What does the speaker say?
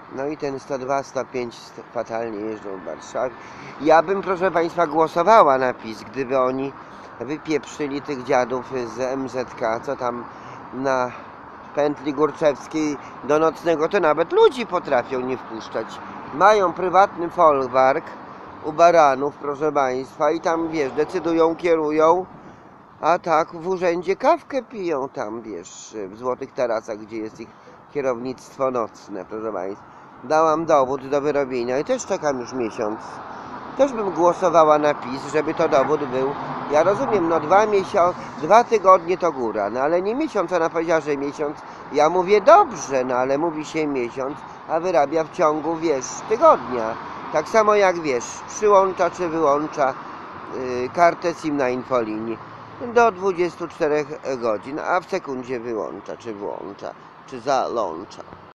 No i ten 102, 105 fatalnie jeżdżą w Warszawie. Ja bym, proszę Państwa, głosowała na PiS, gdyby oni wypieprzyli tych dziadów z MZK, co tam na pętli Górczewskiej do Nocnego, to nawet ludzi potrafią nie wpuszczać. Mają prywatny folwark u baranów, proszę Państwa, i tam, wiesz, decydują, kierują, a tak w urzędzie kawkę piją tam, wiesz, w Złotych Tarasach, gdzie jest ich kierownictwo nocne, proszę Państwa. Dałam dowód do wyrobienia i też czekam już miesiąc. Też bym głosowała na PiS, żeby to dowód był. Ja rozumiem, no 2 tygodnie to góra, no ale nie miesiąc, ona powiedziała, że miesiąc. Ja mówię dobrze, no ale mówi się miesiąc, a wyrabia w ciągu, wiesz, tygodnia. Tak samo jak, wiesz, przyłącza czy wyłącza kartę SIM na infolinii do 24 godzin, a w sekundzie wyłącza, czy włącza, czy zalącza.